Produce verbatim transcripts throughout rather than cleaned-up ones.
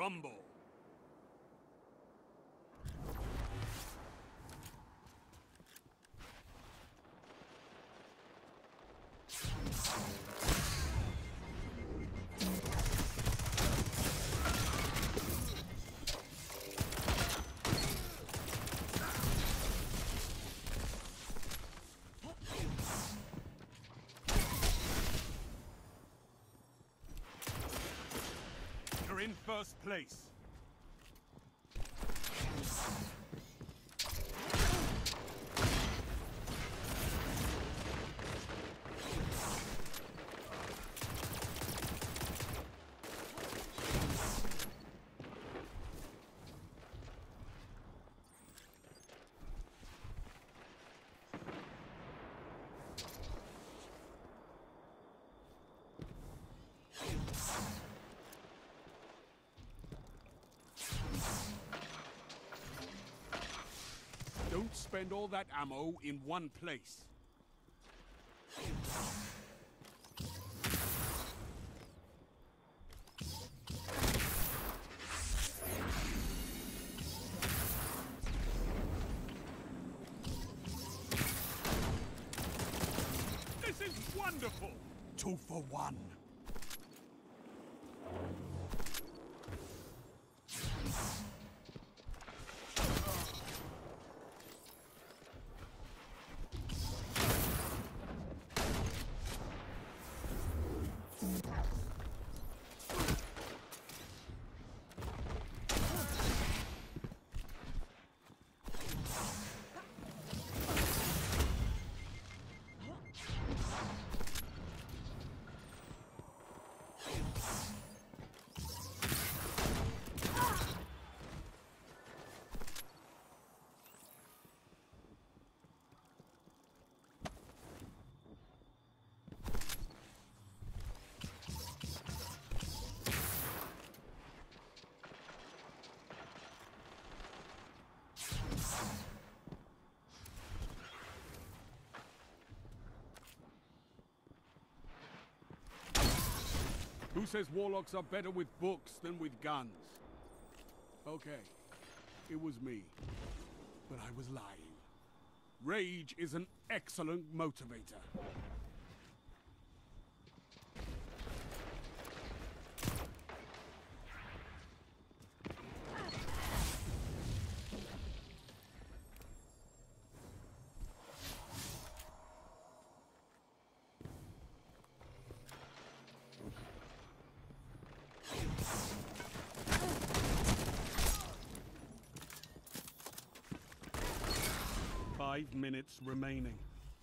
crumble. You're in first place. Don't spend all that ammo in one place. This is wonderful! Two for one. Who says warlocks are better with books than with guns? Okay, it was me. But I was lying. Rage is an excellent motivator. Five minutes remaining.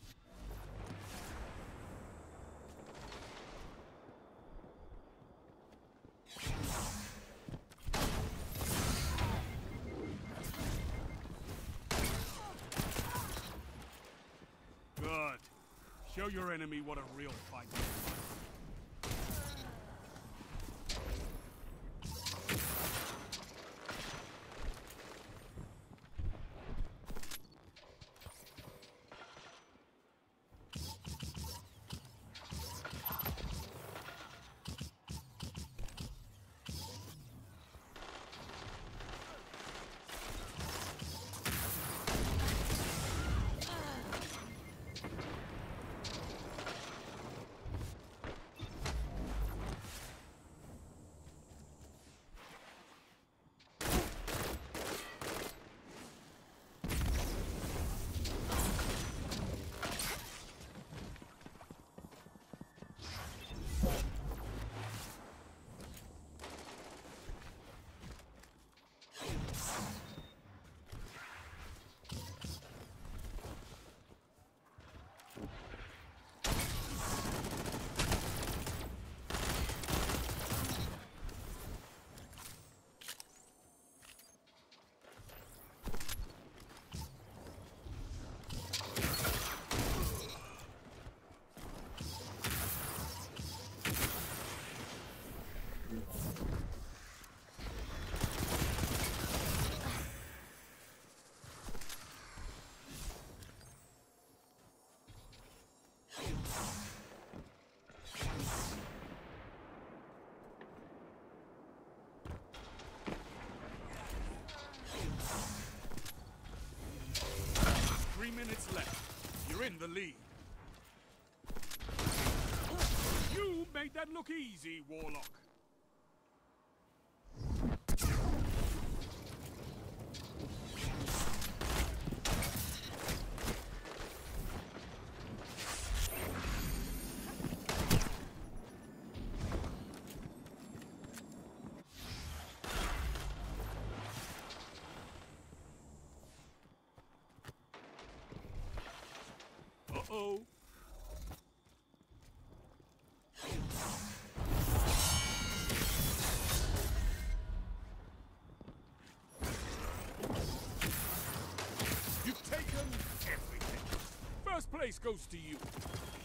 Good. Show your enemy what a real fight is. left. You're in the lead. You made that look easy, Warlock. Uh-oh. You've taken everything. First place goes to you.